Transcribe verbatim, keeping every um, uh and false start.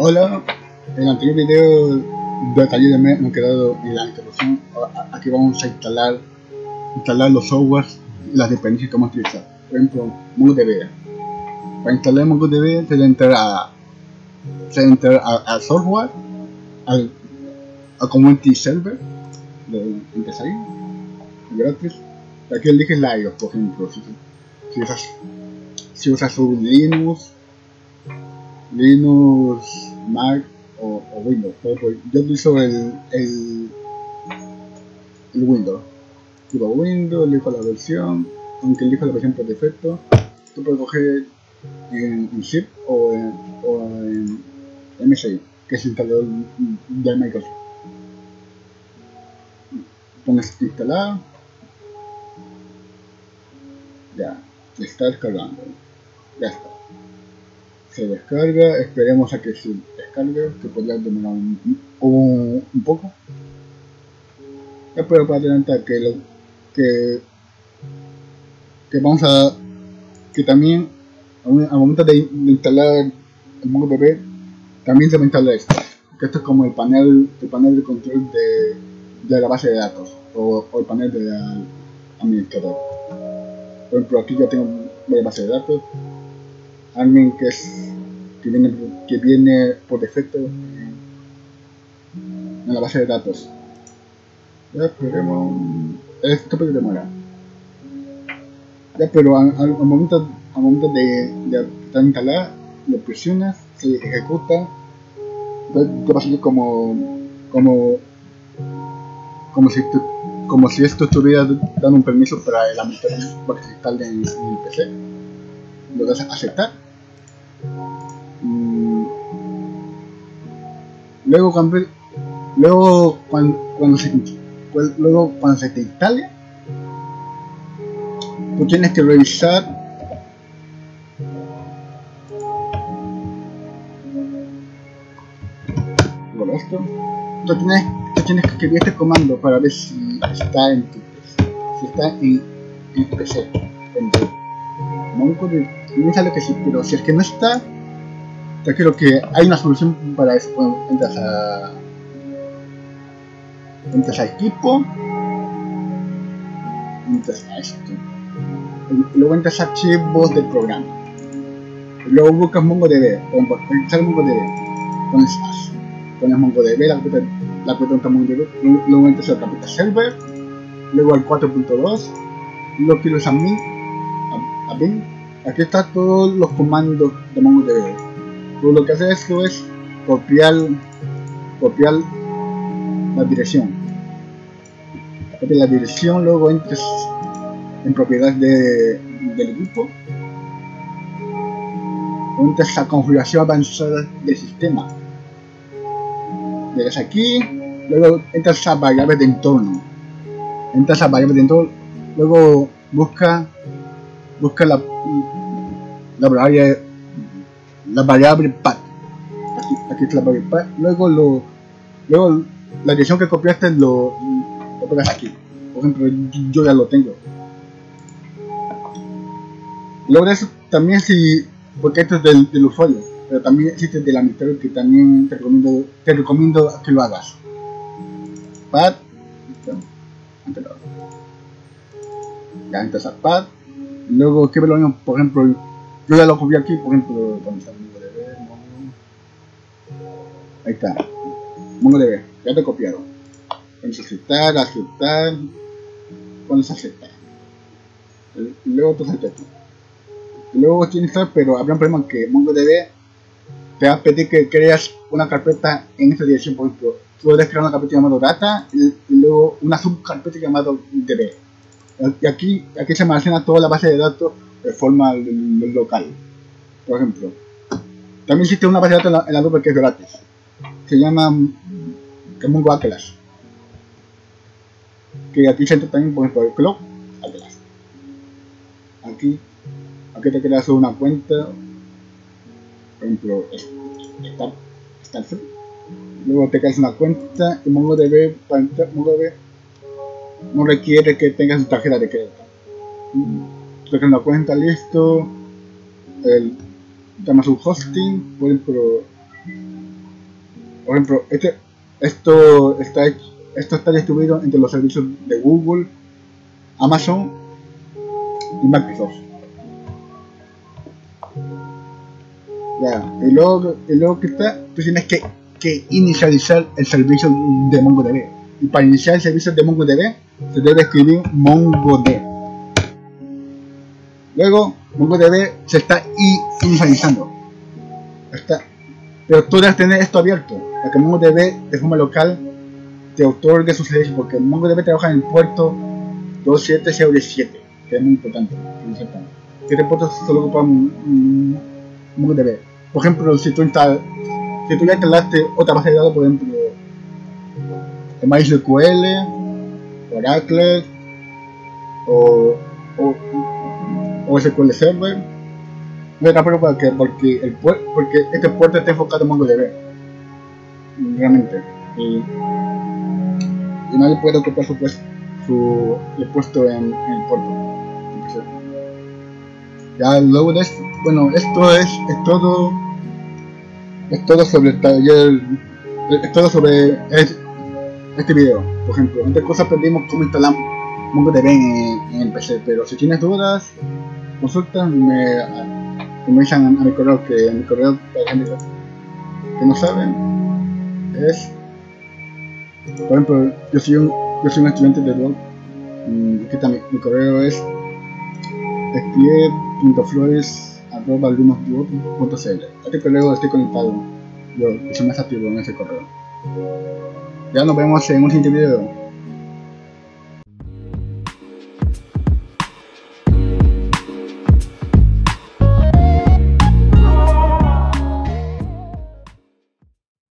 Hola, en el anterior video detallé me he quedado en la introducción. Aquí vamos a instalar instalar los softwares y las dependencias que vamos a utilizar. Por ejemplo, MongoDB. Para instalar MongoDB se le entra a se le entra al software, al a community server, de entras ahí, gratis. Aquí eliges la iOS, por ejemplo, si, si usas si usas un Linux, Linux, Mac o, o Windows. Yo utilizo el, el, el Windows. Tipo Windows, elijo la versión, aunque elijo la versión por defecto. Tú puedes coger en, en zip o en, o en M S I, que es el instalador de Microsoft. Pones instalar. Ya, está descargando. Ya está. Se descarga, esperemos a que se descargue, que podría demorar un, un, un poco. Espero para adelantar que lo que, que vamos a que también al momento de, de instalar el MongoDB también se va a instalar esto, que esto es como el panel el panel de control de, de la base de datos o, o el panel del administrador. Por ejemplo, aquí ya tengo la base de datos, alguien que es que viene, que viene por defecto en, en la base de datos. Ya esperemos, esto puede demorar. Ya, pero al, al momento, al momento de, de estar instalada, lo presionas, se ejecuta, te va a salir como, como, como si, tu, como si esto estuviera dando un permiso para el administrador para que se instale en, en el P C. Lo das a aceptar. Mm. Luego cuando, luego cuando, cuando se, luego cuando se te instale, tú tienes que revisar por esto. Tú tienes, tú tienes que escribir este comando para ver si está en tu P C. Si está en, en tu P C. En tu MongoDB. Me sale que sí, pero si es que no está, te quiero que hay una solución para eso. Bueno, entras a entras a equipo, entras a esto. Y luego entras a archivos del programa. Y luego buscas MongoDB, por ejemplo, MongoDB, pones as, pones MongoDB, la cuenta, la cuenta MongoDB, luego entras a la carpeta server, luego al cuatro punto dos, luego quieres a mí, a, a bin. Aquí están todos los comandos de MongoDB. Todo lo que hace esto es copiar, copiar la dirección, copiar la dirección, luego entras en propiedades de, del equipo, entras a configuración avanzada del sistema, llegas aquí, luego entras a variables de entorno, entras a variables de entorno, luego busca busca la la variable la variable path, aquí, aquí está la variable path, luego lo luego la dirección que copiaste lo, lo pegas aquí. Por ejemplo, yo ya lo tengo. Luego de eso también, si porque esto es del, del usuario, pero también existe del administrador, que también te recomiendo te recomiendo que lo hagas. Pad, ya entras a pad, luego que lo mismo, por ejemplo, yo ya lo copié aquí, por ejemplo, donde está MongoDB, Mongo, ahí está, MongoDB, ya te he copiado. Pones aceptar, aceptar, pones aceptar, y luego tú aceptas tú. Luego tienes que, pero habrá un problema que MongoDB te va a pedir que creas una carpeta en esta dirección. Por ejemplo, tú puedes crear una carpeta llamada data y, y luego una subcarpeta llamada D B. Y aquí, aquí se almacena toda la base de datos de forma local. Por ejemplo, también existe una base de datos en la, en la nube que es gratis. Se llama Mongo Atlas. Que aquí se entra también, por ejemplo, el Cloud Atlas. Aquí, aquí te creas una cuenta. Por ejemplo, está, está free. Luego te creas una cuenta y MongoDB, para entrar, MongoDB no requiere que tengas tu tarjeta de crédito. Te creas una cuenta, listo. El, llamas un hosting, por ejemplo, Por ejemplo, este, esto, está, esto está distribuido entre los servicios de Google, Amazon y Microsoft. Ya, y luego, y luego que está, tú tienes que, que inicializar el servicio de MongoDB. Y para iniciar el servicio de MongoDB se debe escribir MongoD. Luego MongoDB se está inicializando. Está, pero tú debes tener esto abierto para que MongoDB de forma local te otorgue su servicio, porque MongoDB trabaja en el puerto dos siete cero siete, que es muy importante que lo sepan. Este puerto solo ocupa un MongoDB. Por ejemplo, si tú, instalas, si tú ya instalaste otra base de datos, por ejemplo MySQL, Oracle o, o, o S Q L Server, no era para que porque el porque este puerto está enfocado en MongoDB realmente, y, y nadie puede ocupar su, pues, su el puesto en, en el puerto. Entonces, ya luego de esto, bueno, esto es, es todo es todo sobre el taller, es todo sobre es, este video. Por ejemplo, antes cosas aprendimos cómo instalar MongoDB en, en el P C, pero si tienes dudas, consultas, me, me dicen a mi correo, que mi correo que no saben es, por ejemplo, yo soy un, yo soy un estudiante de blog, aquí está mi, mi correo es escribe punto flores arroba lumosblog punto c l. Este correo estoy conectado, yo soy más activo en ese correo. Ya nos vemos en un siguiente video.